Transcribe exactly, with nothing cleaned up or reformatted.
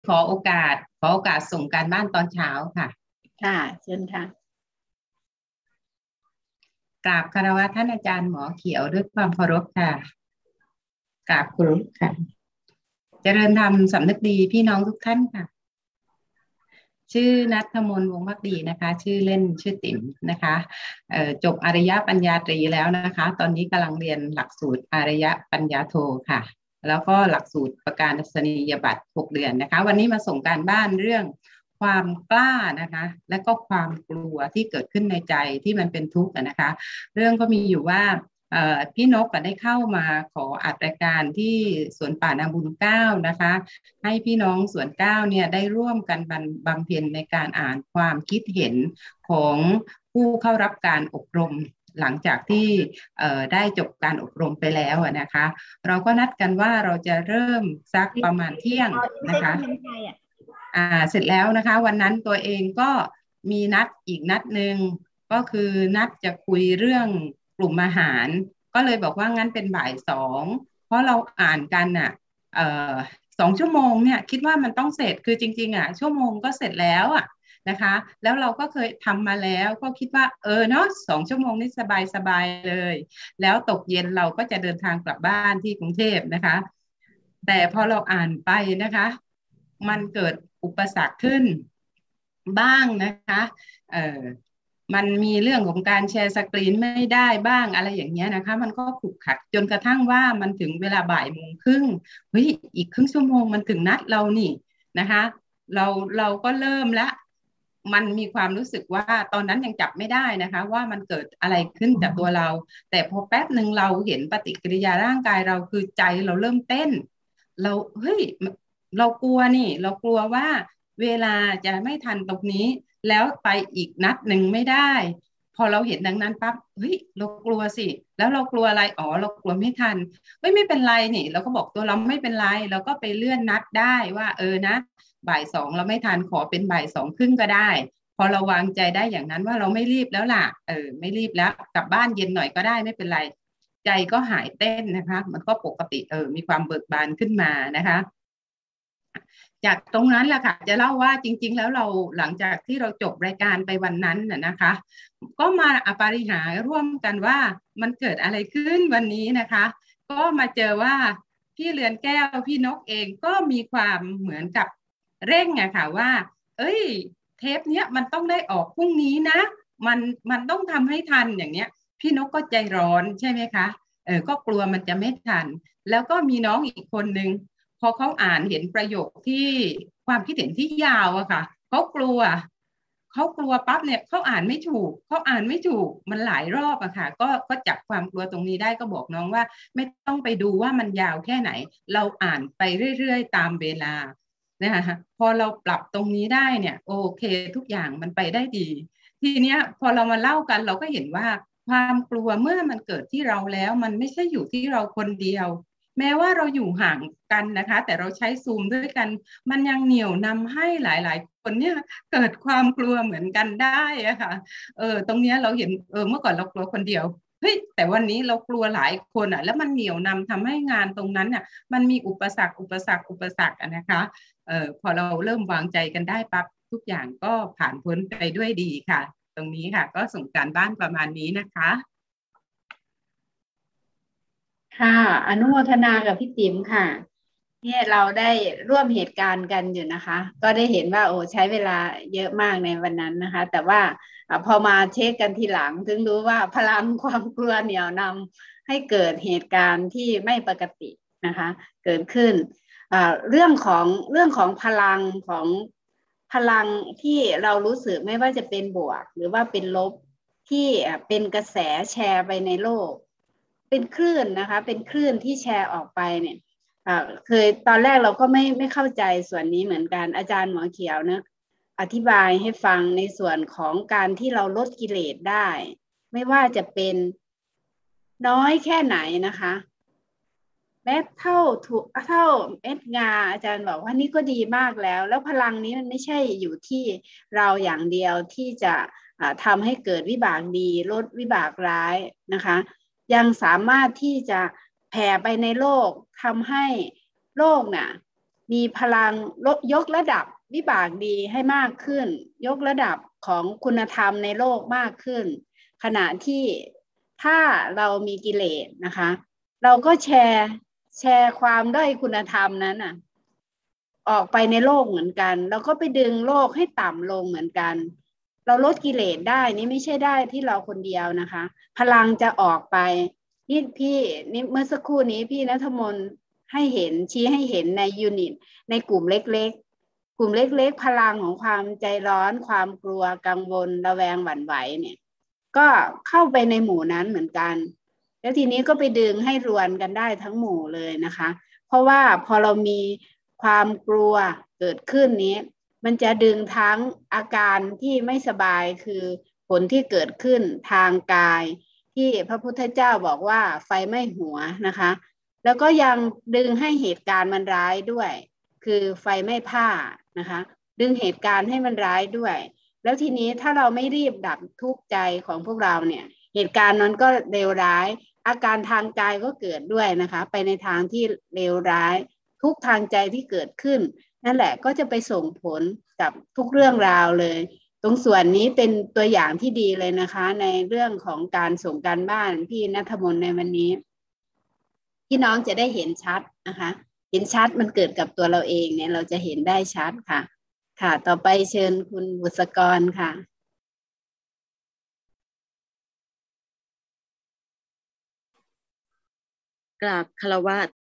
ขอโอกาสขอโอกาสส่งการบ้านตอนเช้าค่ะค่ะเชิญค่ะกราบคารวะท่านอาจารย์หมอเขียวด้วยความเคารพค่ะกราบครูค่ะเจริญธรรมสำนึกดีพี่น้องทุกท่านค่ะชื่อณัฐมนต์วงศ์ภักดีนะคะชื่อเล่นชื่อติ๋มนะคะเอ่อจบอารยปัญญาตรีแล้วนะคะตอนนี้กำลังเรียนหลักสูตรอารยปัญญาโทค่ะแล้วก็หลักสูตรประกาศนียบัตรหกเดือนนะคะวันนี้มาส่งการบ้านเรื่องความกล้านะคะและก็ความกลัวที่เกิดขึ้นในใจที่มันเป็นทุกข์นะคะเรื่องก็มีอยู่ว่าพี่นกก็ได้เข้ามาขออัดรายการที่สวนป่านาบุญเก้านะคะให้พี่น้องสวนเก้าเนี่ยได้ร่วมกันบำเพ็ญในการอ่านความคิดเห็นของผู้เข้ารับการอบรมหลังจากที่ได้จบการอบรมไปแล้วนะคะเราก็นัดกันว่าเราจะเริ่มสักประมาณเที่ยงนะคะอ่าเสร็จแล้วนะคะวันนั้นตัวเองก็มีนัดอีกนัดหนึ่งก็คือนัดจะคุยเรื่องกลุ่มอาหารก็เลยบอกว่างั้นเป็นบ่ายสองเพราะเราอ่านกันอ่ะเอ่อสองชั่วโมงเนี่ยคิดว่ามันต้องเสร็จคือจริงๆอ่ะชั่วโมงก็เสร็จแล้วอ่ะนะคะแล้วเราก็เคยทำมาแล้วก็คิดว่าเออเนาะสองชั่วโมงนี่สบายสบายเลยแล้วตกเย็นเราก็จะเดินทางกลับบ้านที่กรุงเทพนะคะแต่พอเราอ่านไปนะคะมันเกิดอุปสรรคขึ้นบ้างนะคะเออมันมีเรื่องของการแชร์สกรีนไม่ได้บ้างอะไรอย่างเงี้ยนะคะมันก็ขลุกขลักจนกระทั่งว่ามันถึงเวลาบ่ายโมงครึ่งเฮ้ยอีกครึ่งชั่วโมงมันถึงนัดเรานี่นะคะเราเราก็เริ่มแล้วมันมีความรู้สึกว่าตอนนั้นยังจับไม่ได้นะคะว่ามันเกิดอะไรขึ้นกับตัวเราแต่พอแป๊บหนึ่งเราเห็นปฏิกิริยาร่างกายเราคือใจเราเริ่มเต้นเราเฮ้ยเรากลัวนี่เรากลัวว่าเวลาจะไม่ทันตรงนี้แล้วไปอีกนัดหนึ่งไม่ได้พอเราเห็นดังนั้นปั๊บเฮ้ยเรากลัวสิแล้วเรากลัวอะไรอ๋อเรากลัวไม่ทันเฮ้ยไม่เป็นไรนี่เราก็บอกตัวเราไม่เป็นไรเราก็ไปเลื่อนนัดได้ว่าเออนะบ่ายสองเราไม่ทันขอเป็นบ่ายสองครึ่งก็ได้พอเราวางใจได้อย่างนั้นว่าเราไม่รีบแล้วล่ะเออไม่รีบแล้วกลับบ้านเย็นหน่อยก็ได้ไม่เป็นไรใจก็หายเต้นนะคะมันก็ปกติเออมีความเบิกบานขึ้นมานะคะจากตรงนั้นแหละค่ะจะเล่าว่าจริงๆแล้วเราหลังจากที่เราจบรายการไปวันนั้นน่ะนะคะก็มาอปาริหาร่วมกันว่ามันเกิดอะไรขึ้นวันนี้นะคะก็มาเจอว่าพี่เรือนแก้วพี่นกเองก็มีความเหมือนกับเร่งอะค่ะว่าเอ้ยเทปเนี้ยมันต้องได้ออกพรุ่งนี้นะมันมันต้องทำให้ทันอย่างเนี้ยพี่นกก็ใจร้อนใช่ไหมคะเออก็กลัวมันจะไม่ทันแล้วก็มีน้องอีกคนนึงพอเขาอ่านเห็นประโยคที่ความคิดเห็นที่ยาวอะค่ะเขากลัวเขากลัวปั๊บเนี่ยเขาอ่านไม่ถูกเขาอ่านไม่ถูกมันหลายรอบอะค่ะก็ก็จับความกลัวตรงนี้ได้ก็บอกน้องว่าไม่ต้องไปดูว่ามันยาวแค่ไหนเราอ่านไปเรื่อยๆตามเวลานะคะพอเราปรับตรงนี้ได้เนี่ยโอเคทุกอย่างมันไปได้ดีทีเนี้ยพอเรามาเล่ากันเราก็เห็นว่าความกลัวเมื่อมันเกิดที่เราแล้วมันไม่ใช่อยู่ที่เราคนเดียวแม้ว่าเราอยู่ห่างกันนะคะแต่เราใช้ซูมด้วยกันมันยังเหนี่ยวนำให้หลายๆคนเนี่ยเกิดความกลัวเหมือนกันได้อะค่ะเออตรงนี้เราเห็นเออเมื่อก่อนเรากลัวคนเดียวเฮ้ยแต่วันนี้เรากลัวหลายคนอ่ะแล้วมันเหนี่ยวนำทำให้งานตรงนั้นอ่ะมันมีอุปสรรคอุปสรรคอุปสรรคนะคะเออพอเราเริ่มวางใจกันได้ปั๊บทุกอย่างก็ผ่านพ้นไปด้วยดีค่ะตรงนี้ค่ะก็ส่งการบ้านประมาณนี้นะคะค่ะอนุโมทนากับพี่ติ๋มค่ะเนี่ยเราได้ร่วมเหตุการณ์กันอยู่นะคะก็ได้เห็นว่าโอ้ใช้เวลาเยอะมากในวันนั้นนะคะแต่ว่าพอมาเช็คกันทีหลังถึงรู้ว่าพลังความกลัวเหนี่ยวนำให้เกิดเหตุการณ์ที่ไม่ปกตินะคะเกิดขึ้นเรื่องของเรื่องของพลังของพลังที่เรารู้สึกไม่ว่าจะเป็นบวกหรือว่าเป็นลบที่เป็นกระแสแชร์ไปในโลกเป็นคลื่นนะคะเป็นคลื่นที่แชร์ออกไปเนี่ยเคยตอนแรกเราก็ไม่ไม่เข้าใจส่วนนี้เหมือนกันอาจารย์หมอเขียวนะอธิบายให้ฟังในส่วนของการที่เราลดกิเลสได้ไม่ว่าจะเป็นน้อยแค่ไหนนะคะแม้เท่าถูกเท่าเม็ดงาอาจารย์บอกว่านี่ก็ดีมากแล้วแล้วพลังนี้มันไม่ใช่อยู่ที่เราอย่างเดียวที่จะทำให้เกิดวิบากดีลดวิบากร้ายนะคะยังสามารถที่จะแผ่ไปในโลกทำให้โลกน่ะมีพลังยกระดับวิบากดีให้มากขึ้นยกระดับของคุณธรรมในโลกมากขึ้นขณะที่ถ้าเรามีกิเลสนะคะเราก็แชร์แชร์ความด้อยคุณธรรมนั้นน่ะออกไปในโลกเหมือนกันแล้วก็ไปดึงโลกให้ต่ำลงเหมือนกันเราลดกิเลสได้นี่ไม่ใช่ได้ที่เราคนเดียวนะคะพลังจะออกไปนี่พี่นี่เมื่อสักครู่นี้พี่ณัฐมนต์ให้เห็นชี้ให้เห็นในยูนิตในกลุ่มเล็กๆกลุ่มเล็กๆพลังของความใจร้อนความกลัวกังวลระแวงหวั่นไหวเนี่ยก็เข้าไปในหมู่นั้นเหมือนกันแล้วทีนี้ก็ไปดึงให้รวนกันได้ทั้งหมู่เลยนะคะเพราะว่าพอเรามีความกลัวเกิดขึ้นนี้มันจะดึงทั้งอาการที่ไม่สบายคือผลที่เกิดขึ้นทางกายที่พระพุทธเจ้าบอกว่าไฟไหม้หัวนะคะแล้วก็ยังดึงให้เหตุการณ์มันร้ายด้วยคือไฟไหม้ผ้านะคะดึงเหตุการณ์ให้มันร้ายด้วยแล้วทีนี้ถ้าเราไม่รีบดับทุกข์ใจของพวกเราเนี่ยเหตุการณ์นั้นก็เลวร้ายอาการทางกายก็เกิดด้วยนะคะไปในทางที่เลวร้ายทุกทางใจที่เกิดขึ้นนั่นแหละก็จะไปส่งผลกับทุกเรื่องราวเลยตรงส่วนนี้เป็นตัวอย่างที่ดีเลยนะคะในเรื่องของการส่งการบ้านพี่ณัฐมนต์ในวันนี้พี่น้องจะได้เห็นชัดนะคะเห็นชัดมันเกิดกับตัวเราเองเนี่ยเราจะเห็นได้ชัดค่ะค่ะต่อไปเชิญคุณบุษกรค่ะกราบคารวะ